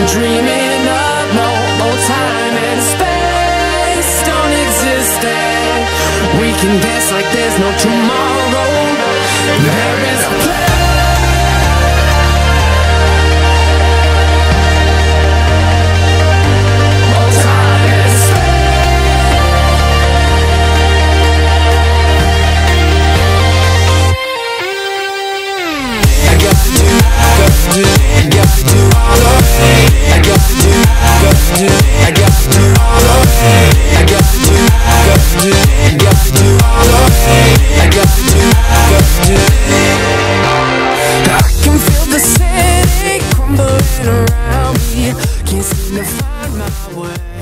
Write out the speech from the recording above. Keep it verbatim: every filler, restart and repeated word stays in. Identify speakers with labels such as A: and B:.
A: dreaming of no old time and space don't exist there. We can dance like there's no tomorrow. There is a place. Around me, can't seem to find my way.